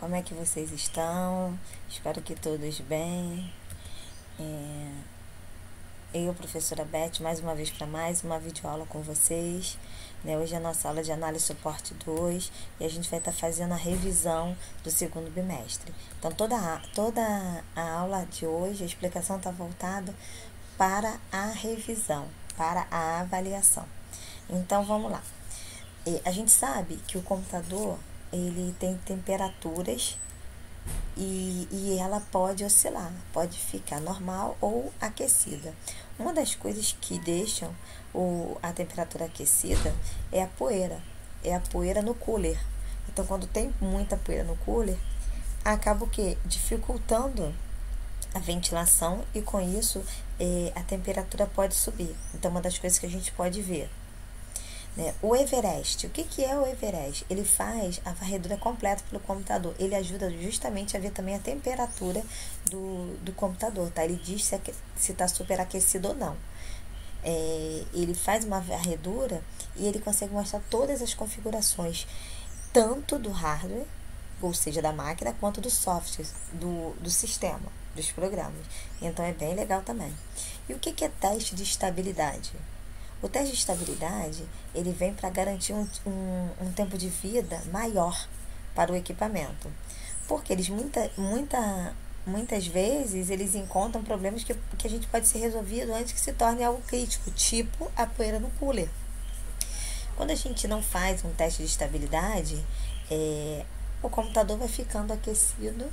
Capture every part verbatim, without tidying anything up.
como é que vocês estão? Espero que todos bem. É, eu, professora Beth, mais uma vez para mais uma videoaula com vocês. Né? Hoje é a nossa aula de análise suporte dois e a gente vai estar tá fazendo a revisão do segundo bimestre. Então, toda a, toda a aula de hoje, a explicação está voltada para a revisão, para a avaliação. Então, vamos lá. A gente sabe que o computador ele tem temperaturas e, e ela pode oscilar, pode ficar normal ou aquecida. Uma das coisas que deixam o, a temperatura aquecida é a poeira, é a poeira no cooler. Então, quando tem muita poeira no cooler, acaba o quê? Dificultando a ventilação e com isso eh, a temperatura pode subir. Então, uma das coisas que a gente pode ver. Né? O Everest, o que, que é o Everest? Ele faz a varredura completa pelo computador. Ele ajuda justamente a ver também a temperatura do, do computador, tá? Ele diz se está superaquecido ou não. É, ele faz uma varredura e ele consegue mostrar todas as configurações, tanto do hardware, ou seja, da máquina, quanto do software, do, do sistema, dos programas. Então, é bem legal também. E o que, que é teste de estabilidade? O teste de estabilidade, ele vem para garantir um, um, um tempo de vida maior para o equipamento. Porque eles, muita, muita, muitas vezes, eles encontram problemas que, que a gente pode ser resolvido antes que se torne algo crítico, tipo a poeira no cooler. Quando a gente não faz um teste de estabilidade, é, o computador vai ficando aquecido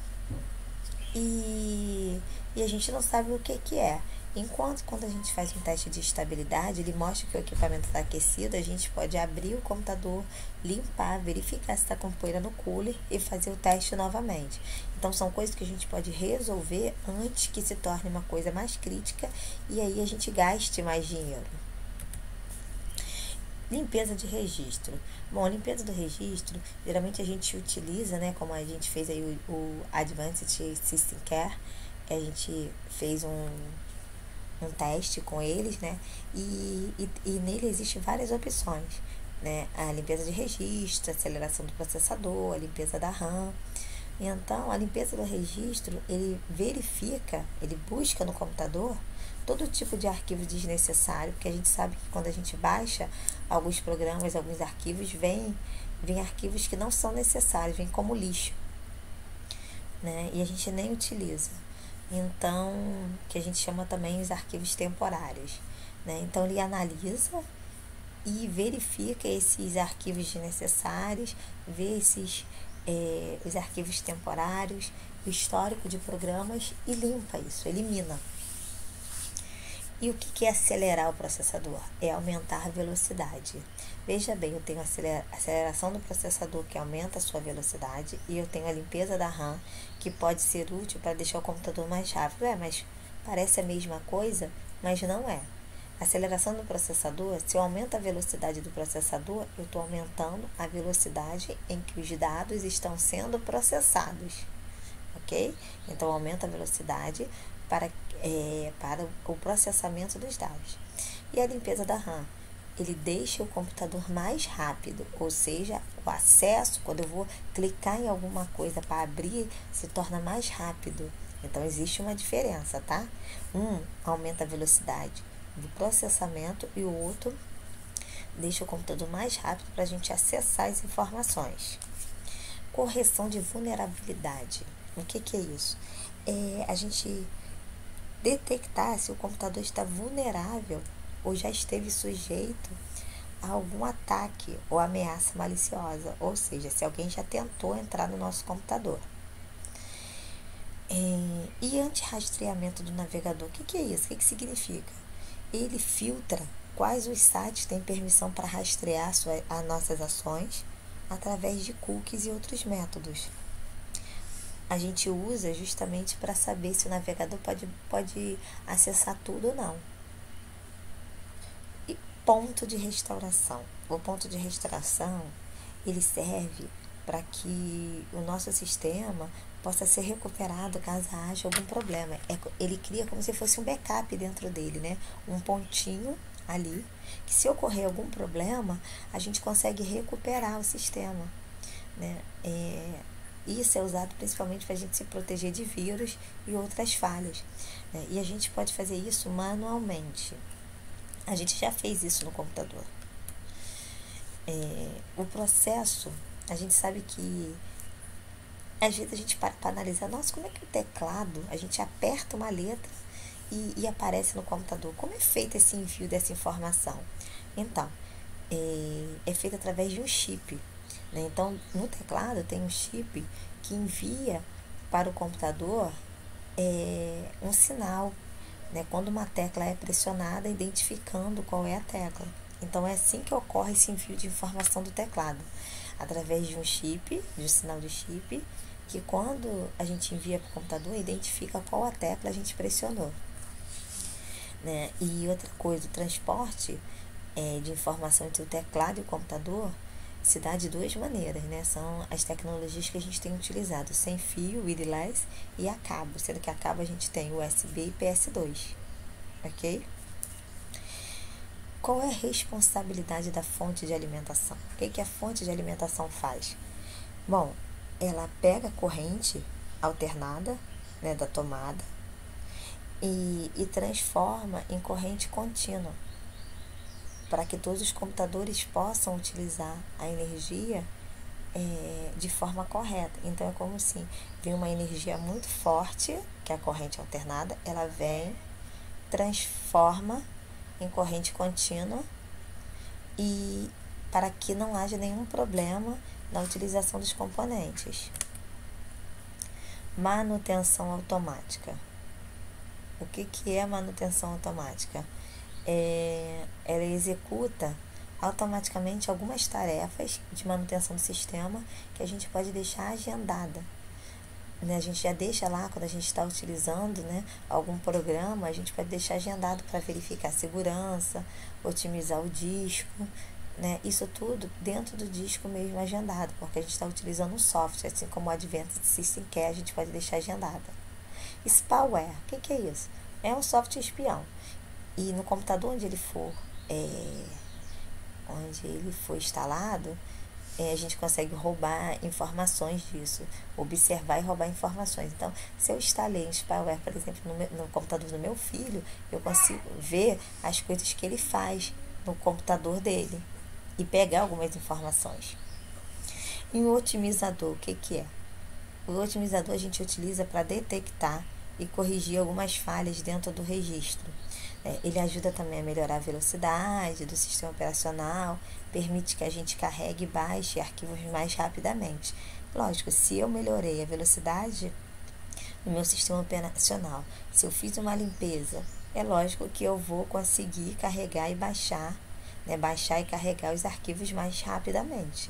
e, e a gente não sabe o que, que é. Enquanto quando a gente faz um teste de estabilidade, ele mostra que o equipamento está aquecido, a gente pode abrir o computador, limpar, verificar se está com poeira no cooler e fazer o teste novamente. Então, são coisas que a gente pode resolver antes que se torne uma coisa mais crítica e aí a gente gaste mais dinheiro. Limpeza de registro. Bom, a limpeza do registro, geralmente a gente utiliza, né, como a gente fez aí o, o Advanced System Care, a gente fez um... um teste com eles, né? E, e, e nele existem várias opções, né? A limpeza de registro, a aceleração do processador, a limpeza da RAM. Então, a limpeza do registro, ele verifica, ele busca no computador todo tipo de arquivo desnecessário, porque a gente sabe que quando a gente baixa alguns programas, alguns arquivos, vem, vem arquivos que não são necessários, vem como lixo, né? E a gente nem utiliza. Então, que a gente chama também os arquivos temporários, né? Então, ele analisa e verifica esses arquivos desnecessários, vê esses, é, os arquivos temporários, o histórico de programas e limpa isso, elimina. E o que é acelerar o processador? É aumentar a velocidade. Veja bem, eu tenho a aceleração do processador, que aumenta a sua velocidade, e eu tenho a limpeza da RAM, que pode ser útil para deixar o computador mais rápido. É, mas parece a mesma coisa, mas não é. A aceleração do processador, se eu aumento a velocidade do processador, eu estou aumentando a velocidade em que os dados estão sendo processados. Ok? Então, aumenta a velocidade para, é, para o processamento dos dados. E a limpeza da RAM? Ele deixa o computador mais rápido, ou seja, o acesso, quando eu vou clicar em alguma coisa para abrir, se torna mais rápido. Então, existe uma diferença, tá? Um aumenta a velocidade do processamento e o outro deixa o computador mais rápido para a gente acessar as informações. Correção de vulnerabilidade. O que, que é isso? É a gente detectar se o computador está vulnerável ou já esteve sujeito a algum ataque ou ameaça maliciosa, ou seja, se alguém já tentou entrar no nosso computador. É, e anti-rastreamento do navegador, o que, que é isso? O que, que significa? Ele filtra quais os sites têm permissão para rastrear sua, as nossas ações através de cookies e outros métodos. A gente usa justamente para saber se o navegador pode, pode acessar tudo ou não. E ponto de restauração. O ponto de restauração, ele serve para que o nosso sistema possa ser recuperado caso haja algum problema. Ele cria como se fosse um backup dentro dele, né? Um pontinho ali, que se ocorrer algum problema, a gente consegue recuperar o sistema, né? É, Isso é usado principalmente para a gente se proteger de vírus e outras falhas, né? E a gente pode fazer isso manualmente. A gente já fez isso no computador. É, o processo, a gente sabe que às vezes a gente para para analisar, nossa, como é que o teclado, a gente aperta uma letra e, e aparece no computador? Como é feito esse envio dessa informação? Então, é, é feito através de um chip, né? Então, no teclado tem um chip que envia para o computador é, um sinal, né? Quando uma tecla é pressionada, identificando qual é a tecla. Então, é assim que ocorre esse envio de informação do teclado, através de um chip, de um sinal de chip, que quando a gente envia para o computador, identifica qual a tecla a gente pressionou, né? E outra coisa, o transporte é, de informação entre o teclado e o computador se dá de duas maneiras, né? São as tecnologias que a gente tem utilizado, sem fio, wireless, e a cabo, sendo que a cabo a gente tem U S B e P S dois, ok? Qual é a responsabilidade da fonte de alimentação? O que, que a fonte de alimentação faz? Bom, ela pega a corrente alternada, né, da tomada e, e transforma em corrente contínua, para que todos os computadores possam utilizar a energia é, de forma correta. Então, é como se vem uma energia muito forte, que é a corrente alternada, ela vem, transforma em corrente contínua, e para que não haja nenhum problema na utilização dos componentes. Manutenção automática. O que, que é manutenção automática? É, ela executa automaticamente algumas tarefas de manutenção do sistema que a gente pode deixar agendada, né? A gente já deixa lá, quando a gente está utilizando, né, algum programa, a gente pode deixar agendado para verificar a segurança, otimizar o disco, né? Isso tudo dentro do disco mesmo agendado, porque a gente está utilizando um software, assim como o Advanced System Care, a gente pode deixar agendada. Spyware, o que, que é isso? É um software espião. E no computador onde ele for, é, onde ele for instalado, é, a gente consegue roubar informações disso, observar e roubar informações. Então, se eu instalei um spyware, por exemplo, no, meu, no computador do meu filho, eu consigo ver as coisas que ele faz no computador dele e pegar algumas informações. E o otimizador, o que, que é? O otimizador a gente utiliza para detectar e corrigir algumas falhas dentro do registro. É, ele ajuda também a melhorar a velocidade do sistema operacional, permite que a gente carregue e baixe arquivos mais rapidamente. Lógico, se eu melhorei a velocidade no meu sistema operacional, se eu fiz uma limpeza, é lógico que eu vou conseguir carregar e baixar, né, baixar e carregar os arquivos mais rapidamente.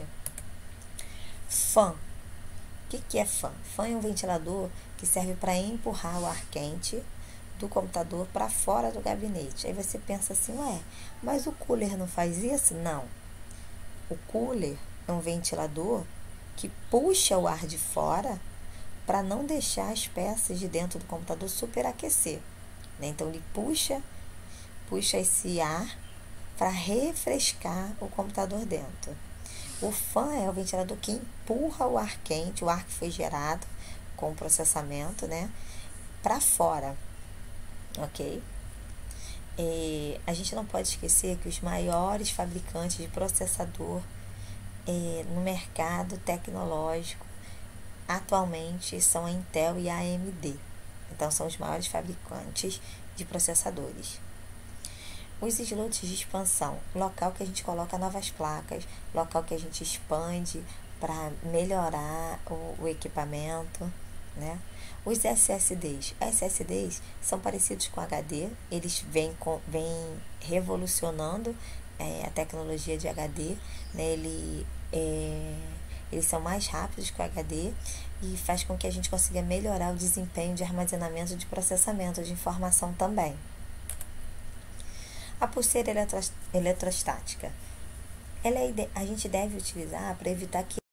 Fan. O que, que é fan? Fan é um ventilador que serve para empurrar o ar quente do computador para fora do gabinete. Aí você pensa assim, ué, mas o cooler não faz isso? Não. O cooler é um ventilador que puxa o ar de fora para não deixar as peças de dentro do computador superaquecer, né? Então ele puxa, puxa esse ar para refrescar o computador dentro. O fan é o ventilador que empurra o ar quente, o ar que foi gerado com o processamento, né, para fora. Ok? É, a gente não pode esquecer que os maiores fabricantes de processador é, no mercado tecnológico atualmente são a Intel e a A M D. Então, são os maiores fabricantes de processadores. Os slots de expansão, local que a gente coloca novas placas, local que a gente expande para melhorar o, o equipamento, né? Os S S Ds. S S Ds são parecidos com H D, eles vêm, com, vêm revolucionando é, a tecnologia de H D, né? Ele, é, eles são mais rápidos que o H D e faz com que a gente consiga melhorar o desempenho de armazenamento de processamento de informação também. A pulseira eletro, eletrostática. Ela é, a gente deve utilizar para evitar que